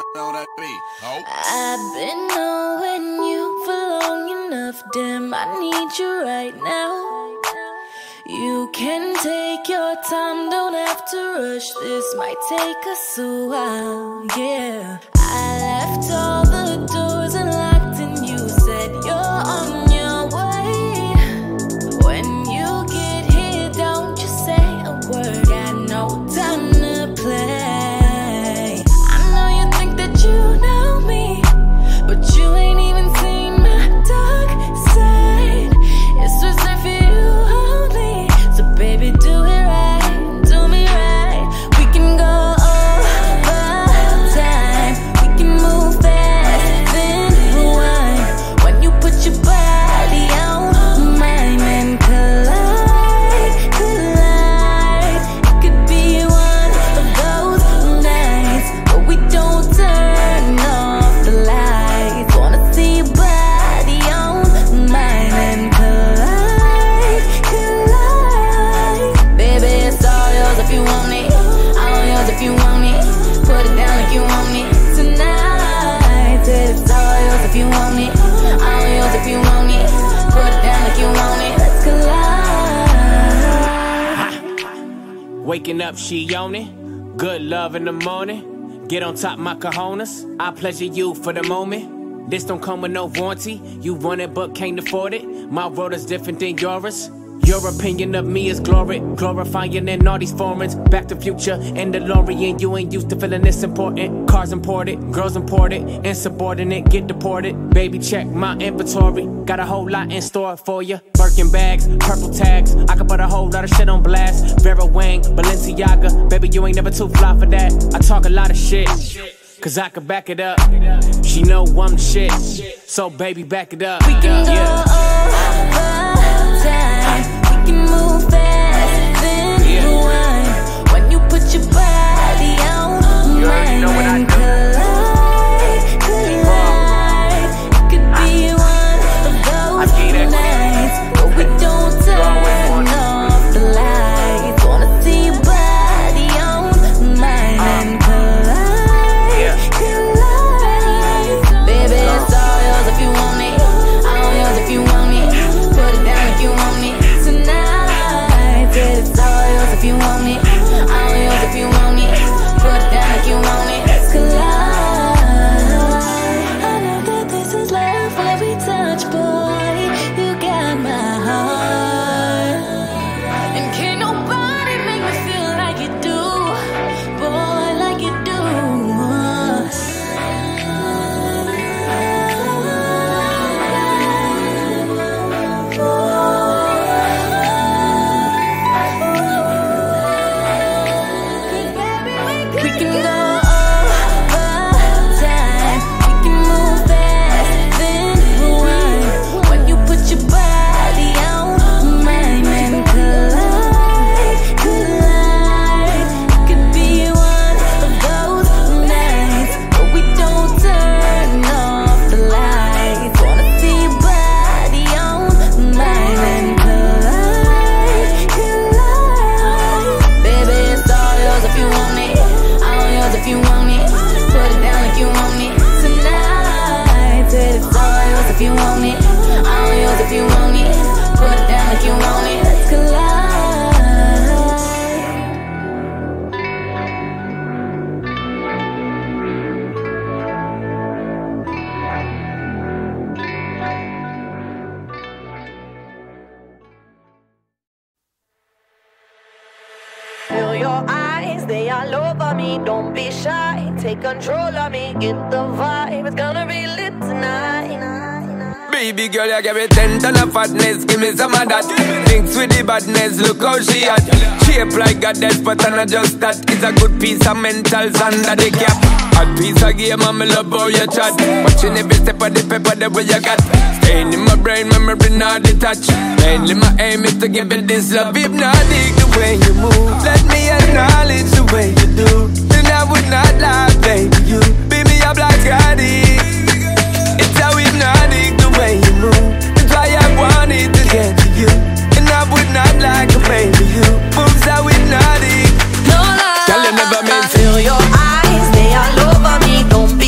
I've been knowing you for long enough, damn, I need you right now. You can take your time, don't have to rush, this might take us a while, yeah. I left all the doors unlocked and you said you're on your way. When you get here, don't you say a word, got no time to play. I know you think that you know me, but you ain't even seen my dark side. It's reserved for you only, so baby do it right, do me right. We can go over time, we can move fast, then rewind. When you put your body on mine and collide, collide. It could be one of those nights where we don't turn off the lights. Wanna see your body on mine and collide, collide. Baby, it's all yours if you want it, all yours if you want it. Put it down like you want it tonight. Said it's all yours if you want it, all yours if you want it. Put it down like you want it, let's collide. Waking up, she on it. Good love in the morning. Get on top, my cojones. I pleasure you for the moment. This don't come with no warranty. You want it but can't afford it. My world is different than yours. Your opinion of me is glory, glorifying in all these foreigns. Back to Future and DeLorean. You ain't used to feeling this important. Cars imported, girls imported, insubordinate, get deported. Baby, check my inventory. Got a whole lot in store for you. Birkin bags, purple tags. I can put a whole lot of shit on blast. Vera Wang, Balenciaga. Baby, you ain't never too fly for that. I talk a lot of shit, cause I can back it up. She know I'm the shit, so baby, back it up. We can go over time, we can move fast, then rewind. When you put your body on mine and collide, collide. It could be one of those nights where we don't turn off the lights. Wanna see your body on mine and collide, collide. Baby, it's all yours if you want it, all yours if you want it. Put it down if you want it tonight. Said it's all yours if you want it, all yours if you want it. Put it down if you want it, let's collide. I know that this is love when we touch, boy. You got my heart, and can't nobody make me feel like you do, boy, like you do. We can go over time, we can move fast, then rewind. When you put your body on mine and collide, collide. It could be one of those nights where we don't turn off the lights. Wanna see your body on mine and collide, collide. Baby, it's all yours if you want it, all yours if you want it. Put it down like you want it tonight. Said it's all yours if you want it, all yours if you want it. Put it down like you want it, let's collide. Feel your eyes, they all over me. Don't be shy, take control of me. Get the vibe, it's gonna be lit tonight. Baby girl, you give me 10 ton of fatness, give me some of that. Thinks with the badness, look how she at. Shape like a death, but I'm not just that. It's a good piece of mentals under the cap. Hot piece of game, I'm love how you chat. Watching every step of the paper, the way you got. Staying in my brain, memory not detached. Mainly my aim is to give it this love. Hypnotic the way you move, let me acknowledge the way you do. Then I would not lie, baby, you beat me up like addict. It's how hypnotic the way you move. That's why I wanted to get to you, and I would not like a baby you. Moves how hypnotic. No lie, Girl, you never meant to. feel your eyes, they all over me. Don't be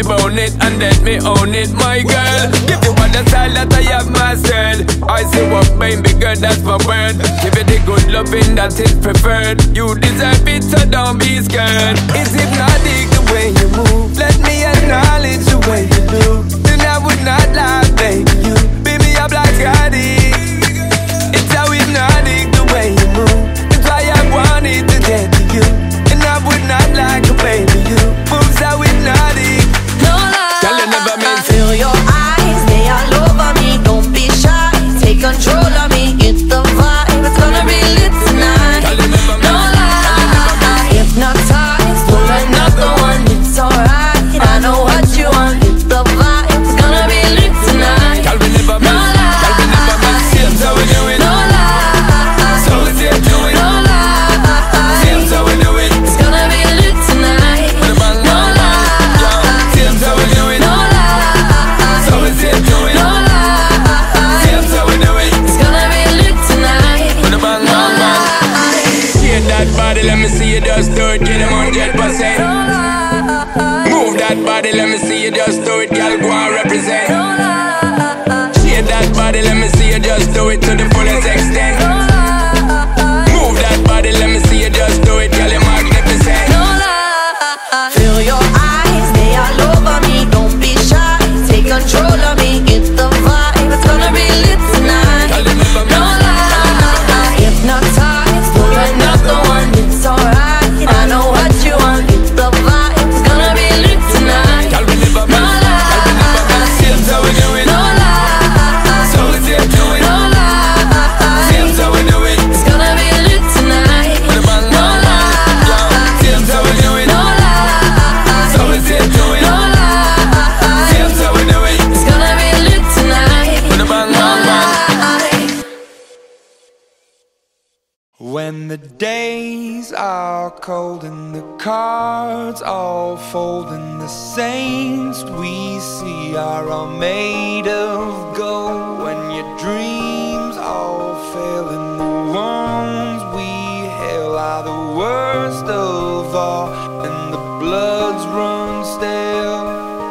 me bone it and let me own it, my girl. Give you all the style that I have mastered. I see what baby girl, that's my word. Give you the good loving that is preferred. You deserve it, so don't be scared. It's hypnotic the way you move. Let me acknowledge the way you do. Then I would not lie, baby. You beat me up like addict. It's how hypnotic the way you move. That's why I wanted to get to you. And I would not like a baby. You moves how hypnotic. No lie, Girl, you never meant to. feel your eyes, they all over me. Don't be shy, take control of me. Get the vibe, it's gonna be lit tonight. Girl, you never meant No lie, hypnotized, pull another one. It's alright, I know what you want. Get the vibe, it's gonna be lit tonight. Girl, we never No meant. lie, Girl, we never meant. Same how we do it. no lie, So we say do it. no lie. Same how we do it. It's gonna be lit tonight. With a bang, No bang, bang. Yo, lie, same how we do it. no lie. So we say do it. No lie, Same how we do it. it's gonna be lit tonight. With a bang, No bang, bang. lie, Shake that body, let me see you just do it. Get them 100%. no lie, Move that body, let me see you just do it. Girl, go and represent. no lie, Shake that body, let me see you just do it to the fullest extent. no lie, Move that body, let me see you just do it. Girl, you're magnificent. no lie. Feel your eyes, they all over me. Don't be shy, take control of me. Get the vibe, it's gonna be lit tonight. Girl, you never No meant. lie, hypnotized, pull another one. It's alright, I know what you want. Get the vibe, it's gonna be lit tonight. Girl, we never No meant. Girl, we never meant. lie, Same how we do it. no lie, So we say do it. no lie. Same how we do it. It's gonna be lit tonight. With a bang, No bang, bang. Yo, lie, same how we do it. no lie, So we say do it. no lie. Same how we do it. It's gonna be lit tonight. With a bang, No bang, bang. lie. When the days are cold and the cards all fold and the saints we see are all made of gold, when your dreams all fail and the ones we hail are the worst of all and the bloods run stale,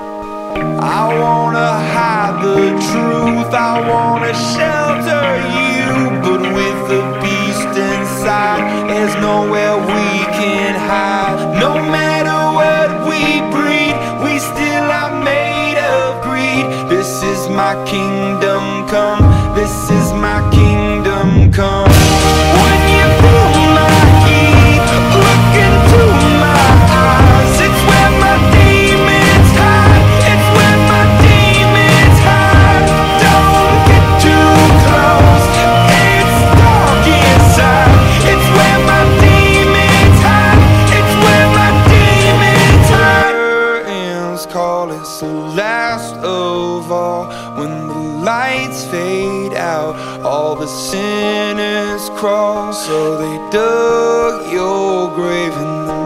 I wanna hide the truth, I wanna shelter you, but with the beast inside, there's nowhere we can hide. No matter what we breed, we still are made of greed. This is my kingdom come, this is my kingdom come. When you pull my heat, look into my eyes, it's where my demons hide, it's where my demons hide. Don't get too close, it's dark inside, it's where my demons hide, it's where my demons hide. Curtains call, it's the last of all. When the lights fade out, all the sinners crawl. So they dug your grave and the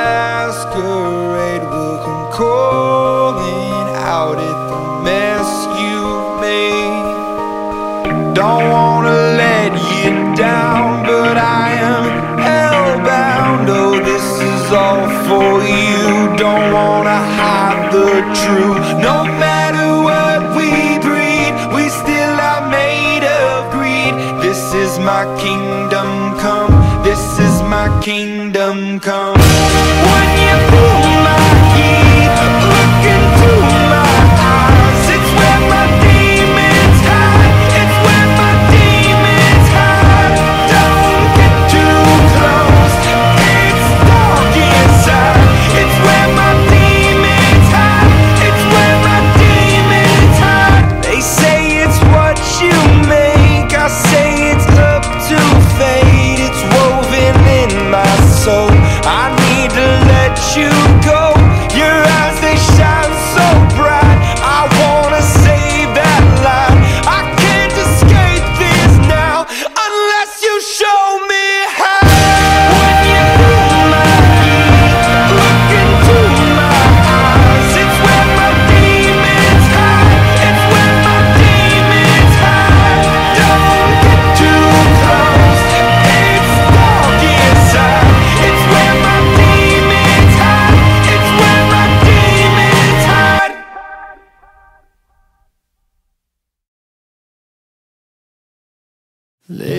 masquerade will come calling out at the mess you made. Don't wanna let you down, but I am hellbound. Oh, this is all for you. Don't wanna hide the truth. No matter what we breed, we still are made of greed. This is my kingdom come, this is my kingdom come. When you pull my heat, look into my eyes, it's where my demons hide, it's where my demons hide. Don't get too close, it's dark inside, it's where my demons hide, it's where my demons hide. They say it's what you make, I say it's up to fate. It's woven in my soul, I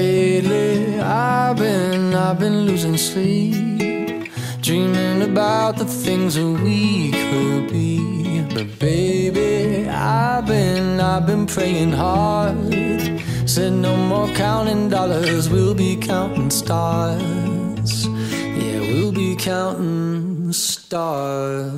lately I've been losing sleep, dreaming about the things that we could be. But baby, I've been praying hard. Said no more counting dollars, we'll be counting stars. Yeah, we'll be counting stars.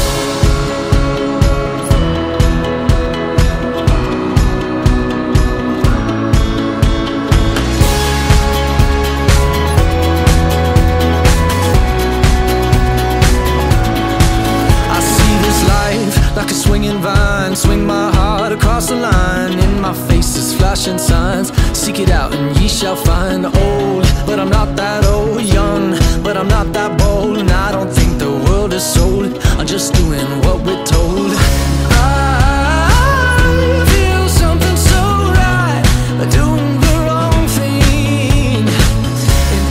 Like a swinging vine, swing my heart across the line. In my face is flashing signs. Seek it out and ye shall find. Old, but I'm not that old. Young, but I'm not that bold. And I don't think the world is sold. I'm just doing what we're told. I feel something so right, doing the wrong thing. And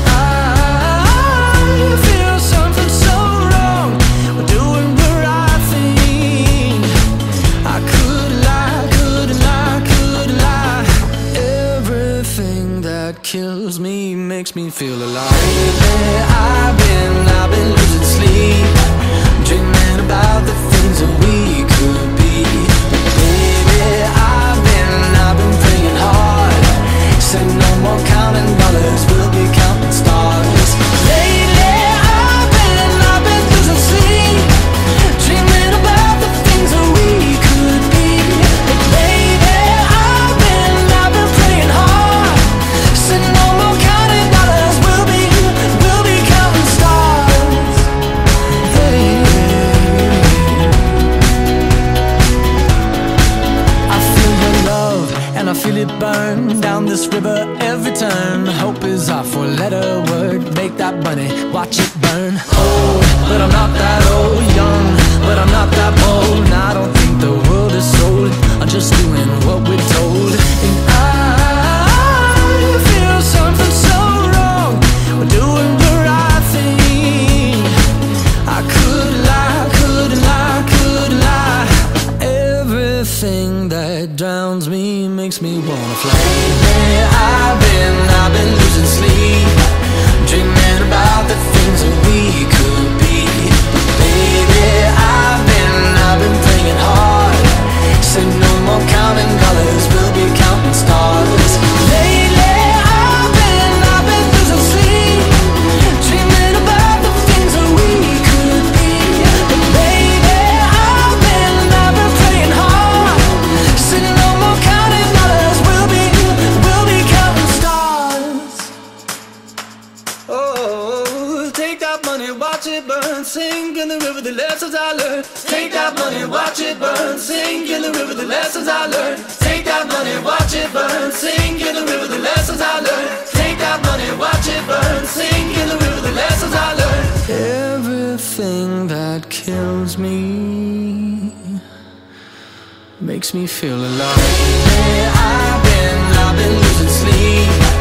I feel something so wrong, doing the right thing. I could lie, couldn't lie, couldn't lie. Everything that kills me makes me feel alive. Lately I've been losing sleep, dreaming about the things that we could be. Baby, I've been praying hard. Said no more counting dollars, we'll be counting stars. Lately I've been losing sleep, dreaming about the things that we could be. Baby, I've been praying hard. Said no more counting dollars, we'll be counting stars. Hey. I feel your love and I feel it burn down this river every turn. Hope is our four-letter word. Make that money, watch it burn. Old, but I'm not that old. Young, but I'm not that bold. And I don't think the world is sold. I'm just doing what we're told. And I feel something so wrong, we're doing the right thing. I could lie, couldn't lie, couldn't lie. Everything that drowns me makes me wanna fly. Lately I've been losing sleep, dreaming about the things that we could be. Baby, I've been praying hard. Said no more counting dollars, we'll be counting stars. Lately I've been losing sleep, dreaming about the things that we could be. But baby, I've been praying hard. Said no more counting dollars, we'll be counting stars. Oh, take that money, watch it burn, sink in the river, the lessons I learned. Take that money, watch it burn, sink in the river, the lessons I learned. Take that money, watch it burn, sink in the river, the lessons I learned. Take that money, watch it burn, sink in the river, the lessons I learned. Everything that kills me makes me feel alive. I've been losing sleep,